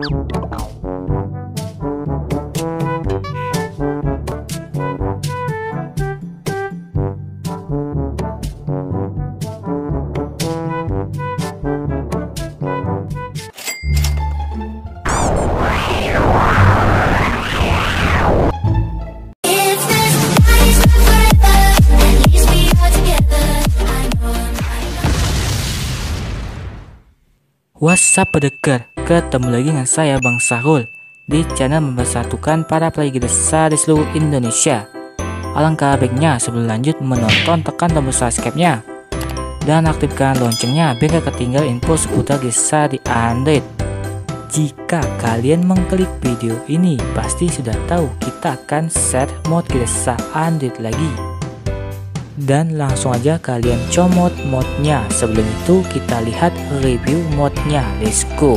What's up pendengar, ketemu lagi dengan saya Bang Sahrul di channel mempersatukan para player desa di seluruh Indonesia. Alangkah baiknya sebelum lanjut menonton tekan tombol subscribe-nya dan aktifkan loncengnya biar gak ketinggalan info seputar desa di Android. Jika kalian mengklik video ini pasti sudah tahu kita akan share mod desa Android lagi. Dan langsung aja kalian comot modnya. Sebelum itu kita lihat review modnya, let's go.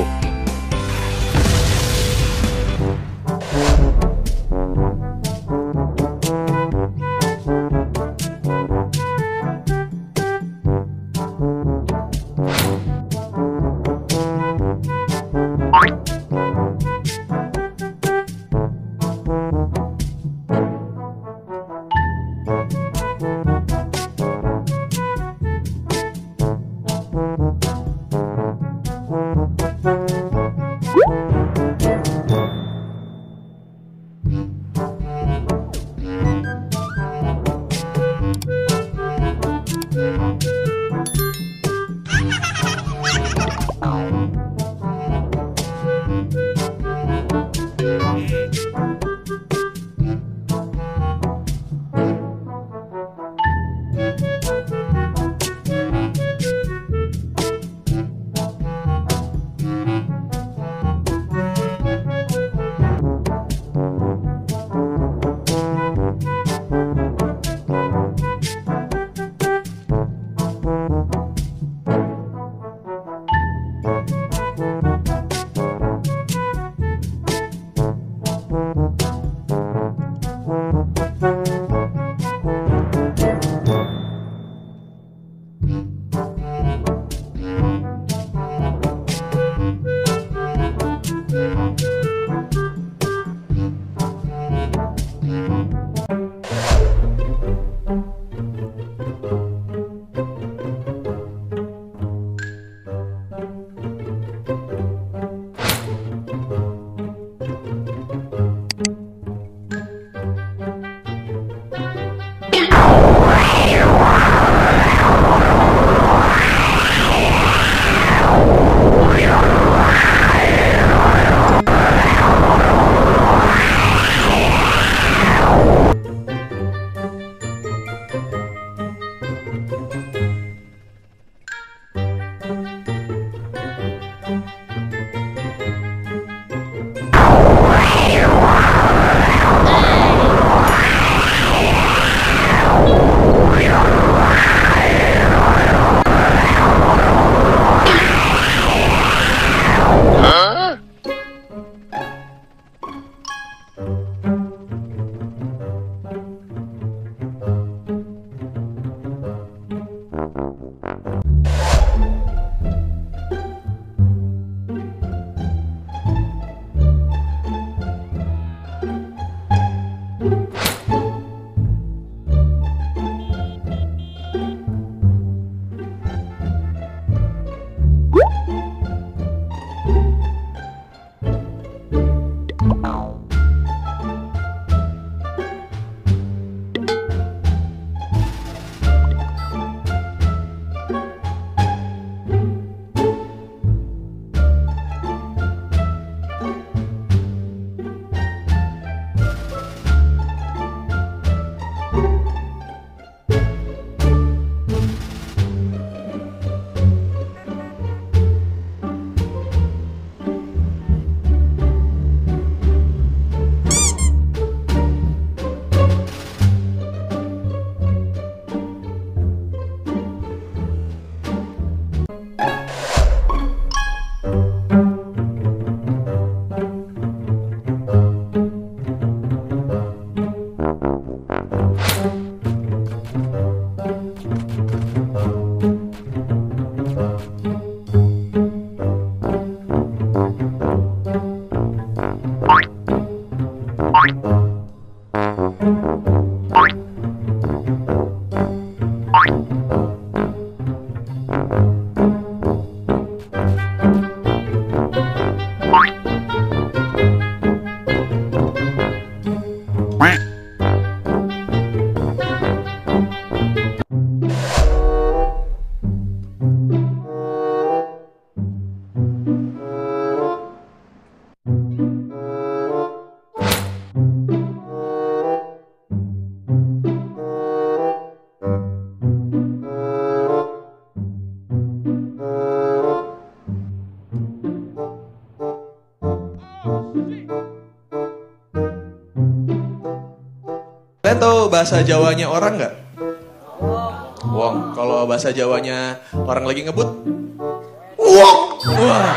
Kalian tahu bahasa Jawanya orang nggak? Wong. Kalau bahasa Jawanya orang lagi ngebut? Wong. Wah.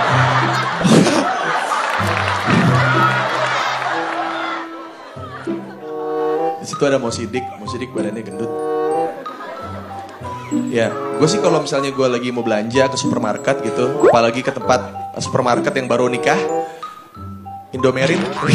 Di situ ada Mo Sidik badannya gendut. Ya, gue sih kalau misalnya gue lagi mau belanja ke supermarket gitu, apalagi ke tempat supermarket yang baru nikah, Indomaret.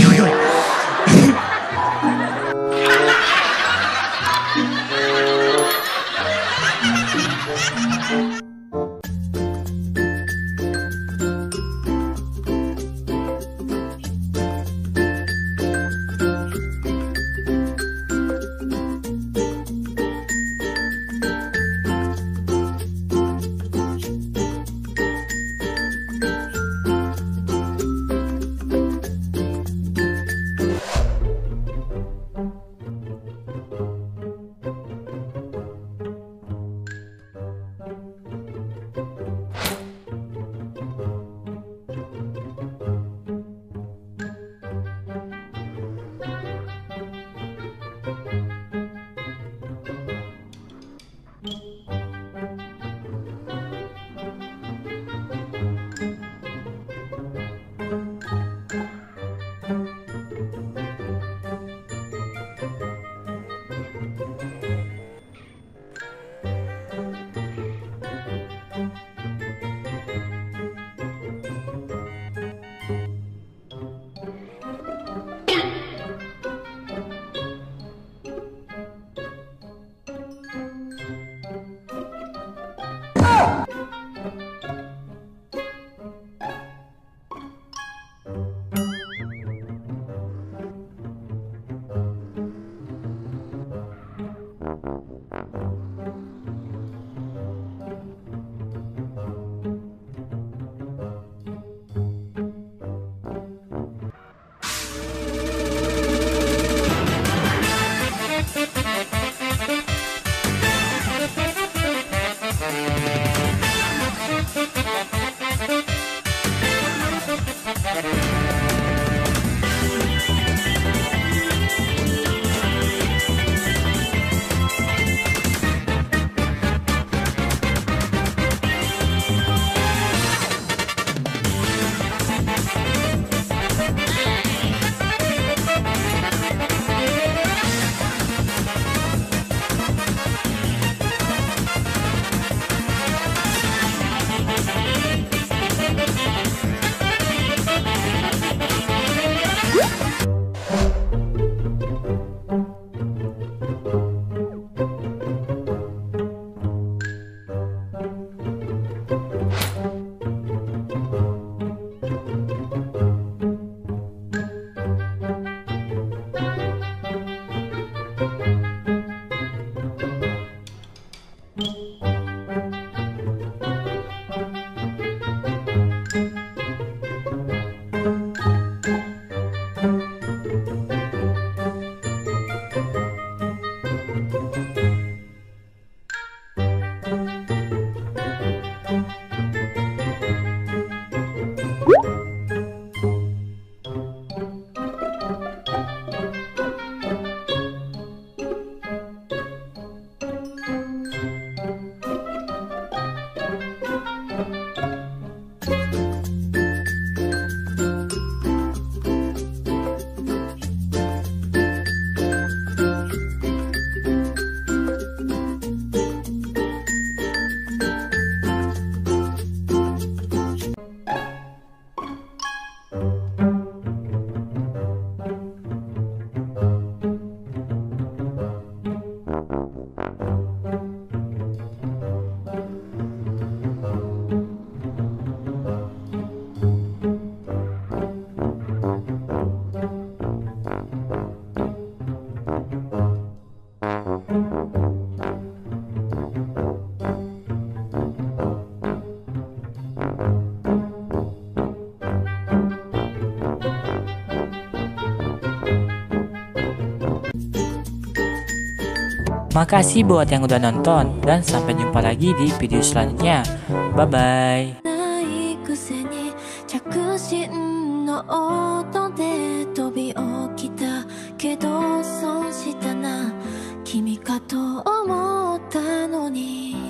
Makasih buat yang udah nonton, dan sampai jumpa lagi di video selanjutnya. Bye-bye. ないくせに着信の音で飛び起きたけど損したな君かと思ったのに